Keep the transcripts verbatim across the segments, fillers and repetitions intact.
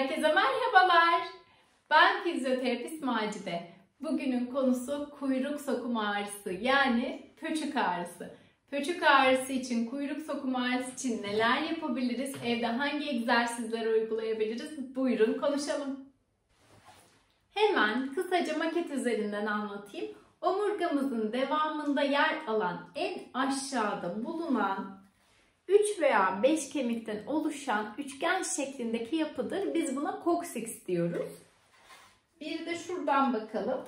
Herkese merhabalar. Ben fizyoterapist Macide. Bugünün konusu kuyruk sokumu ağrısı, yani pöçük ağrısı. Pöçük ağrısı için, kuyruk sokumu ağrısı için neler yapabiliriz? Evde hangi egzersizleri uygulayabiliriz? Buyurun konuşalım. Hemen kısaca maket üzerinden anlatayım. Omurgamızın devamında yer alan, en aşağıda bulunan üç veya beş kemikten oluşan üçgen şeklindeki yapıdır. Biz buna koksiks diyoruz. Bir de şuradan bakalım.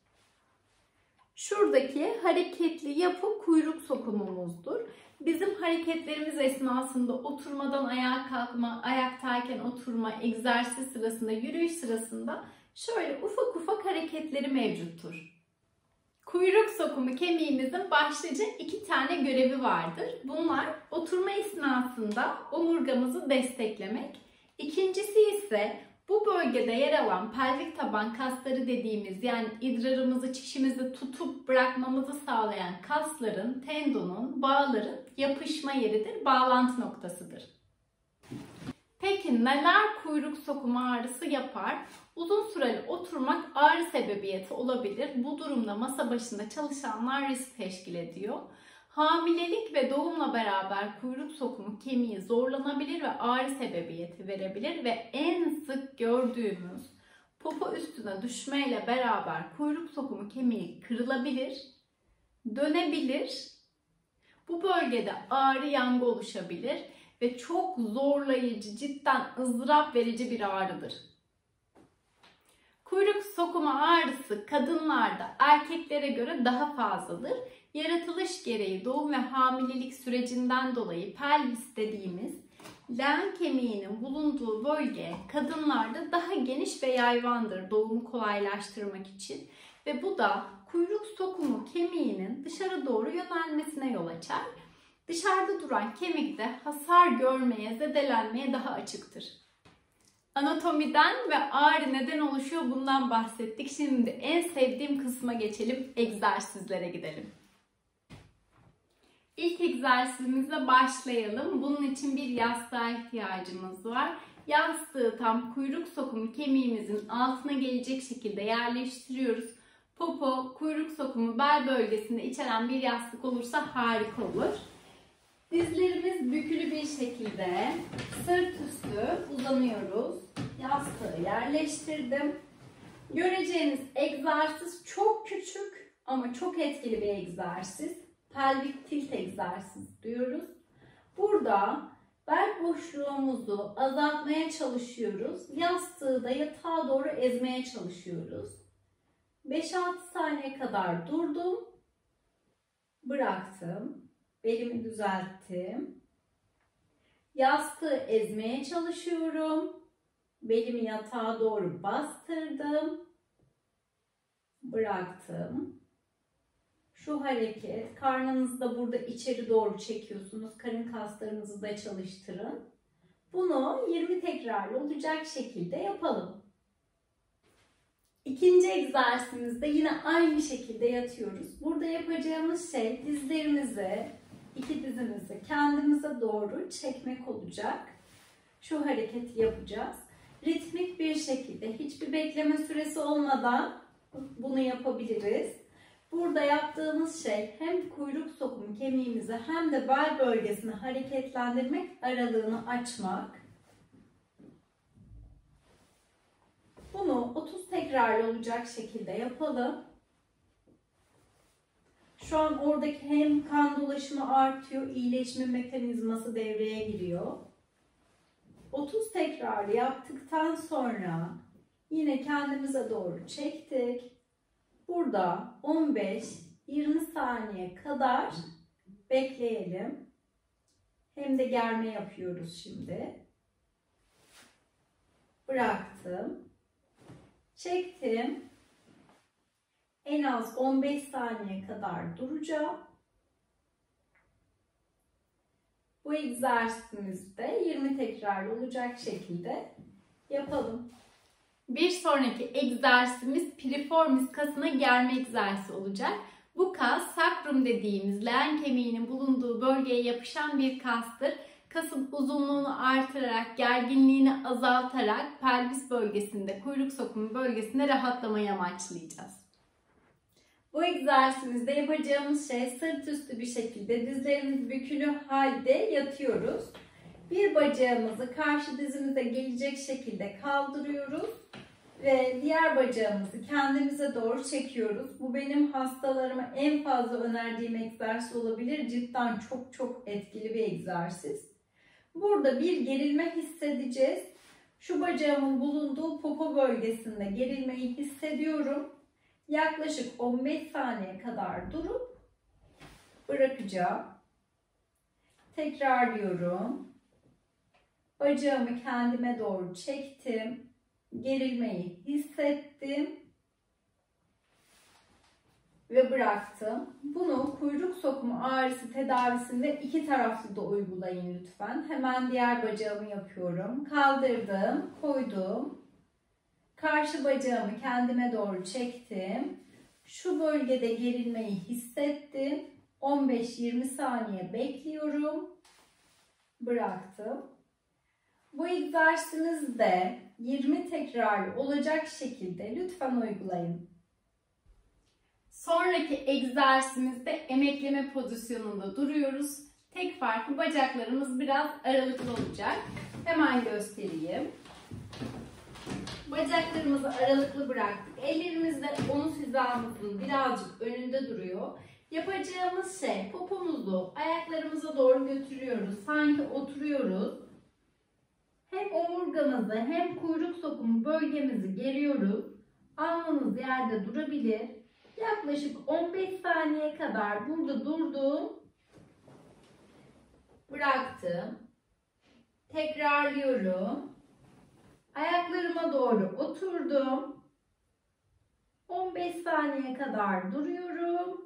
Şuradaki hareketli yapı kuyruk sokumumuzdur. Bizim hareketlerimiz esnasında oturmadan ayağa kalkma, ayaktayken oturma, egzersiz sırasında, yürüyüş sırasında şöyle ufak ufak hareketleri mevcuttur. Kuyruk sokumu kemiğimizin başlıca iki tane görevi vardır. Bunlar oturma esnasında omurgamızı desteklemek. İkincisi ise bu bölgede yer alan pelvik taban kasları dediğimiz, yani idrarımızı, çişimizi tutup bırakmamızı sağlayan kasların, tendonun, bağların yapışma yeridir, bağlantı noktasıdır. Peki neler kuyruk sokumu ağrısı yapar? Uzun süreli oturmak ağrı sebebiyeti olabilir. Bu durumda masa başında çalışanlar risk teşkil ediyor. Hamilelik ve doğumla beraber kuyruk sokumu kemiği zorlanabilir ve ağrı sebebiyeti verebilir ve en sık gördüğümüz popo üstüne düşmeyle beraber kuyruk sokumu kemiği kırılabilir, dönebilir. Bu bölgede ağrı yangı oluşabilir ve çok zorlayıcı, cidden ızdırap verici bir ağrıdır. Kuyruk sokumu ağrısı kadınlarda erkeklere göre daha fazladır. Yaratılış gereği doğum ve hamilelik sürecinden dolayı pelvis dediğimiz leğen kemiğinin bulunduğu bölge kadınlarda daha geniş ve yayvandır doğumu kolaylaştırmak için. Ve bu da kuyruk sokumu kemiğinin dışarı doğru yönelmesine yol açar. Dışarıda duran kemik de hasar görmeye, zedelenmeye daha açıktır. Anatomiden ve ağrı neden oluşuyor bundan bahsettik. Şimdi en sevdiğim kısma geçelim, egzersizlere gidelim. İlk egzersizimizle başlayalım. Bunun için bir yastığa ihtiyacımız var. Yastığı tam kuyruk sokumu kemiğimizin altına gelecek şekilde yerleştiriyoruz. Popo, kuyruk sokumu, bel bölgesinde içeren bir yastık olursa harika olur. Dizlerimiz bükülü bir şekilde sırt üstü uzanıyoruz. Yastığı yerleştirdim. Göreceğiniz egzersiz çok küçük ama çok etkili bir egzersiz. Pelvik tilt egzersiz diyoruz. Burada bel boşluğumuzu azaltmaya çalışıyoruz. Yastığı da yatağa doğru ezmeye çalışıyoruz. beş altı saniye kadar durdum. Bıraktım. Belimi düzelttim. Yastığı ezmeye çalışıyorum. Belimi yatağa doğru bastırdım. Bıraktım. Şu hareket, karnınızı da burada içeri doğru çekiyorsunuz. Karın kaslarınızı da çalıştırın. Bunu yirmi tekrarlı olacak şekilde yapalım. İkinci egzersizimizde yine aynı şekilde yatıyoruz. Burada yapacağımız şey dizlerimizi, iki dizimizi kendimize doğru çekmek olacak. Şu hareketi yapacağız. Ritmik bir şekilde, hiçbir bekleme süresi olmadan bunu yapabiliriz. Burada yaptığımız şey hem kuyruk sokumu kemiğimizi hem de bel bölgesini hareketlendirmek, aralığını açmak. Bunu otuz tekrarlı olacak şekilde yapalım. Şu an oradaki hem kan dolaşımı artıyor, iyileşme mekanizması devreye giriyor. otuz tekrarlı yaptıktan sonra yine kendimize doğru çektik. Burada on beş yirmi saniye kadar bekleyelim. Hem de germe yapıyoruz şimdi. Bıraktım. Çektim. En az on beş saniye kadar duracağım. Bu egzersizimizde yirmi tekrar olacak şekilde yapalım. Bir sonraki egzersizimiz piriformis kasına germe egzersizi olacak. Bu kas sakrum dediğimiz leğen kemiğinin bulunduğu bölgeye yapışan bir kastır. kasın uzunluğunu artırarak, gerginliğini azaltarak pelvis bölgesinde, kuyruk sokumu bölgesinde rahatlamayı amaçlayacağız. Bu egzersizimizde yapacağımız şey sırt üstü bir şekilde dizlerimiz bükülü halde yatıyoruz. Bir bacağımızı karşı dizimize gelecek şekilde kaldırıyoruz ve diğer bacağımızı kendimize doğru çekiyoruz. Bu benim hastalarıma en fazla önerdiğim egzersiz olabilir. Cidden çok çok etkili bir egzersiz. Burada bir gerilme hissedeceğiz. Şu bacağımın bulunduğu popo bölgesinde gerilmeyi hissediyorum. Yaklaşık on beş saniye kadar durup bırakacağım. Tekrarlıyorum. Bacağımı kendime doğru çektim. Gerilmeyi hissettim. Ve bıraktım. Bunu kuyruk sokumu ağrısı tedavisinde iki taraflı da uygulayın lütfen. Hemen diğer bacağımı yapıyorum. Kaldırdım, koydum. Karşı bacağımı kendime doğru çektim. Şu bölgede gerilmeyi hissettim. on beş yirmi saniye bekliyorum. Bıraktım. Bu egzersizimizde yirmi tekrar olacak şekilde lütfen uygulayın. Sonraki egzersizimizde emekleme pozisyonunda duruyoruz. Tek farkı bacaklarımız biraz aralıklı olacak. Hemen göstereyim. Bacaklarımızı aralıklı bıraktık. Ellerimiz de omuz hizamızın birazcık önünde duruyor. Yapacağımız şey popomuzu ayaklarımıza doğru götürüyoruz. Sanki oturuyoruz. Hem omurgamızı hem kuyruk sokumu bölgemizi geriyoruz. Alnımız yerde durabilir. Yaklaşık on beş saniye kadar burada durdum. Bıraktım. Tekrarlıyorum. Ayaklarıma doğru oturdum. on beş saniye kadar duruyorum.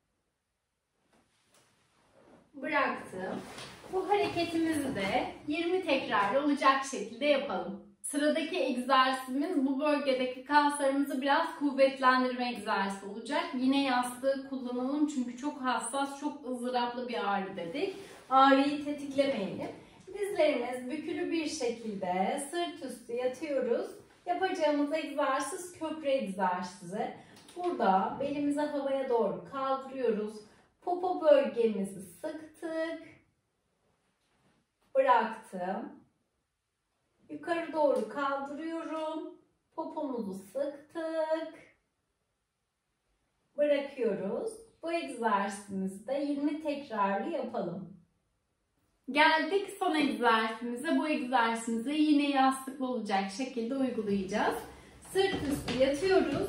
Bıraktım. Bu hareketimizi de yirmi tekrar olacak şekilde yapalım. Sıradaki egzersizimiz bu bölgedeki kaslarımızı biraz kuvvetlendirme egzersizi olacak. Yine yastığı kullanalım çünkü çok hassas, çok ızdıraplı bir ağrı dedik. Ağrıyı tetiklemeyelim. Dizlerimiz bükülü bir şekilde sırt üstü yatıyoruz. Yapacağımız egzersiz köprü egzersizi. Burada belimizi havaya doğru kaldırıyoruz. Popo bölgemizi sıktık. Bıraktım. Yukarı doğru kaldırıyorum. Popomuzu sıktık. Bırakıyoruz. Bu egzersizimizde yirmi tekrarlı yapalım. Geldik son egzersizimize. Bu egzersizimizi yine yastıklı olacak şekilde uygulayacağız. Sırt üstü yatıyoruz.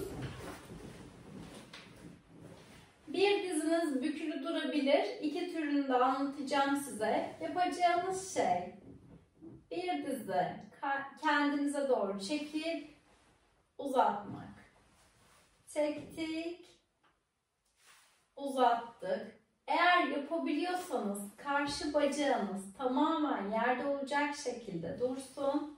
Bir diziniz bükülü durabilir. İki türünü de anlatacağım size. Yapacağımız şey bir dizi kendinize doğru çekip uzatmak. Çektik, uzattık. Eğer yapabiliyorsanız karşı bacağınız tamamen yerde olacak şekilde dursun.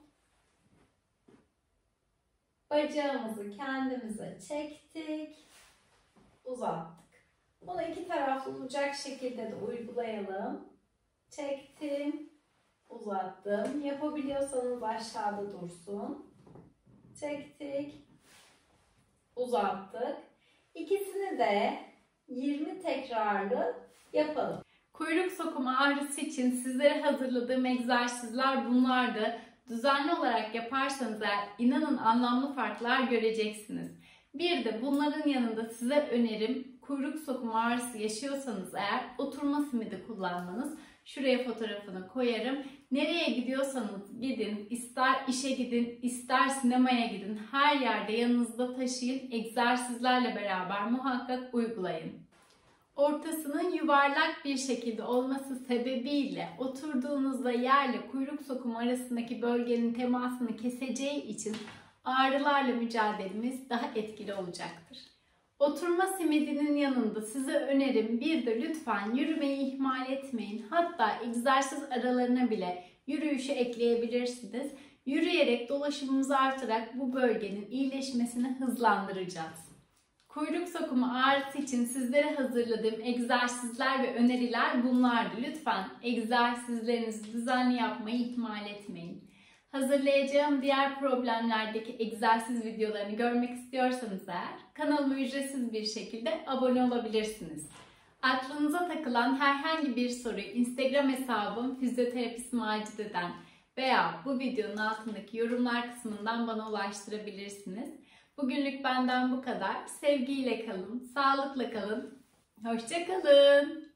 Bacağımızı kendimize çektik, uzattık. Bunu iki taraflı olacak şekilde de uygulayalım. Çektim, uzattım. Yapabiliyorsanız aşağıda dursun. Çektik, uzattık. İkisini de yirmi tekrarlı yapalım. Kuyruk sokumu ağrısı için sizlere hazırladığım egzersizler bunlardı. Düzenli olarak yaparsanız eğer inanın anlamlı farklar göreceksiniz. Bir de bunların yanında size önerim kuyruk sokumu ağrısı yaşıyorsanız eğer oturma simidi kullanmanız. Şuraya fotoğrafını koyarım. Nereye gidiyorsanız gidin, ister işe gidin, ister sinemaya gidin. Her yerde yanınızda taşıyın. Egzersizlerle beraber muhakkak uygulayın. Ortasının yuvarlak bir şekilde olması sebebiyle oturduğunuzda yerle kuyruk sokumu arasındaki bölgenin temasını keseceği için ağrılarla mücadelemiz daha etkili olacaktır. Oturma simidinin yanında size önerim bir de lütfen yürümeyi ihmal etmeyin. Hatta egzersiz aralarına bile yürüyüşü ekleyebilirsiniz. Yürüyerek dolaşımımızı artırarak bu bölgenin iyileşmesini hızlandıracağız. Kuyruk sokumu ağrısı için sizlere hazırladığım egzersizler ve öneriler bunlardı. Lütfen egzersizlerinizi düzenli yapmayı ihmal etmeyin. Hazırlayacağım diğer problemlerdeki egzersiz videolarını görmek istiyorsanız eğer kanalıma ücretsiz bir şekilde abone olabilirsiniz. Aklınıza takılan herhangi bir soruyu Instagram hesabım Fizyoterapist Macide'den veya bu videonun altındaki yorumlar kısmından bana ulaştırabilirsiniz. Bugünlük benden bu kadar. Sevgiyle kalın, sağlıkla kalın, hoşça kalın.